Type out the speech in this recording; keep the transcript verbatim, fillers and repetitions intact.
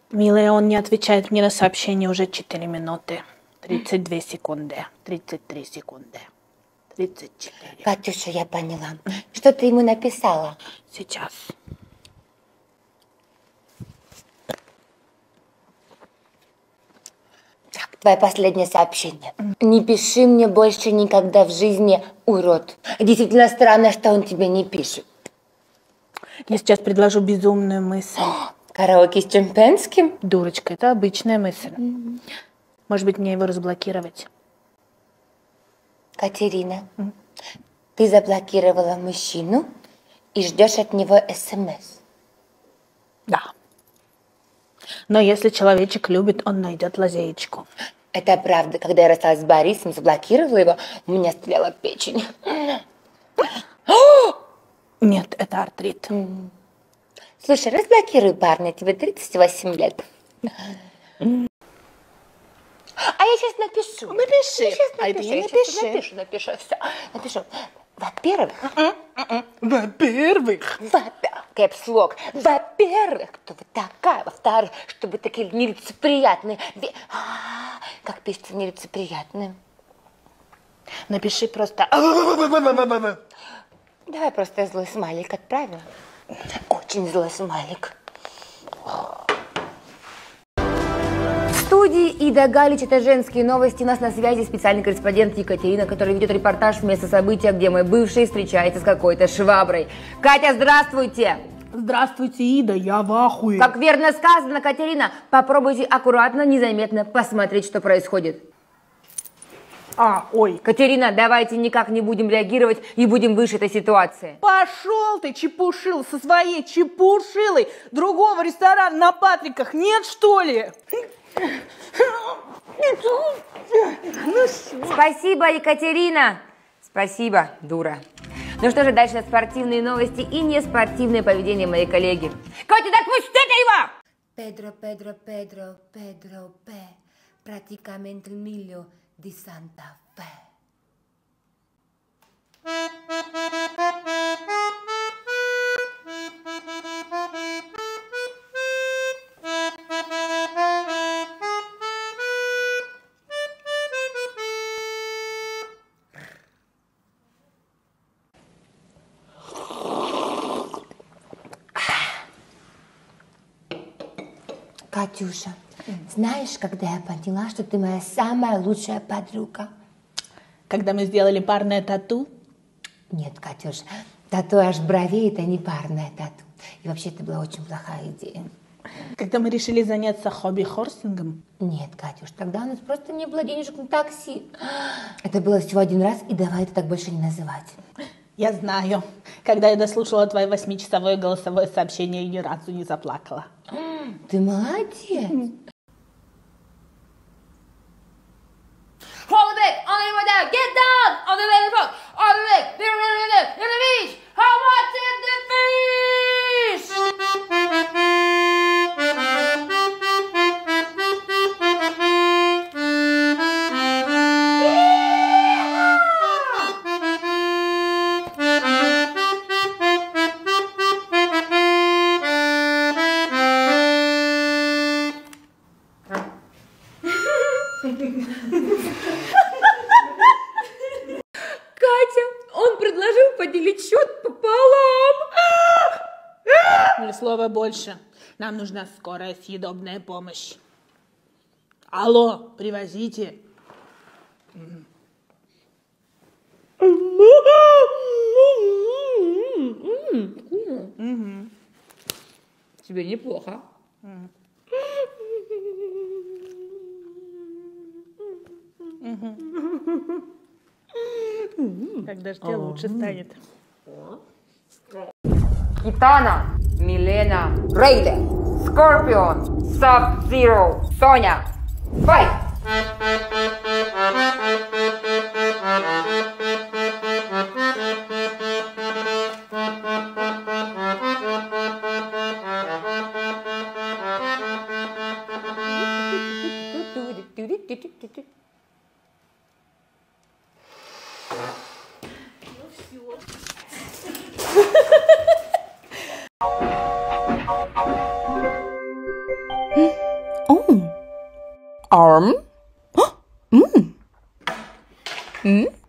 Милая, он не отвечает мне на сообщение уже четыре минуты. тридцать две секунды. тридцать три секунды. тридцать четыре. Катюша, я поняла. Что ты ему написала? Сейчас. Так, твое последнее сообщение. Не пиши мне больше никогда в жизни, урод. Действительно странно, что он тебе не пишет. Я сейчас предложу безумную мысль. Караоке с Чемпенским? Дурочка, это обычная мысль. Mm-hmm. Может быть, мне его разблокировать? Катерина, mm-hmm. ты заблокировала мужчину и ждешь от него СМС? Да. Но если человечек любит, он найдет лазеечку. Это правда. Когда я рассталась с Борисом, заблокировала его, у меня стреляла печень. Нет, это артрит. Mm-hmm. Слушай, разблокируй парня, тебе тридцать восемь лет. А я сейчас напишу. Напиши. Я сейчас напишу. А это не я напиши. Напишу, напишу, все. Напишу. Во-первых. Во-первых. Кэпслок. Во-первых, кто вы такая. Во-вторых, что вы такие нелицеприятные. Как пишется нелицеприятные? Напиши просто. Давай просто злой смайлик отправим. Очень злой смайлик. В студии Ида Галич, это «Женские новости». У нас на связи специальный корреспондент Екатерина, которая ведет репортаж с места события, где мой бывший встречается с какой-то шваброй. Катя, здравствуйте! Здравствуйте, Ида, я в ахуе. Как верно сказано, Катерина, попробуйте аккуратно, незаметно посмотреть, что происходит. А, ой. Катерина, давайте никак не будем реагировать и будем выше этой ситуации. Пошел ты, чепушил, со своей чепушилой. Другого ресторана на Патриках нет, что ли? Спасибо, Екатерина. Спасибо, дура. Ну что же, дальше спортивные новости и неспортивное поведение моей коллеги. Катя, да отпустите его! Педро, Педро, Педро, Педро, П. Praticamente il miglio di Santa Fe. Катюша, знаешь, когда я поняла, что ты моя самая лучшая подруга? Когда мы сделали парное тату? Нет, Катюш, татуаж бровей – это не парное тату. И вообще, это была очень плохая идея. Когда мы решили заняться хобби-хорсингом? Нет, Катюш, тогда у нас просто не было денежек на такси. Это было всего один раз, и давай это так больше не называть. Я знаю. Когда я дослушала твое восьмичасовое голосовое сообщение, я ни разу не заплакала. Ты молодец. Hold the back, on the way down, get down, on the way to the front, on the way, in the beach, how much is the fish? Ни слова больше. Нам нужна скорая съедобная помощь. Алло, привозите. Тебе неплохо. Когда же тебе лучше станет? Китана, Милена, Рейдер, Скорпион, Саб-Зиро, Соня. Файт! Oh. Arm. Mm. Mm.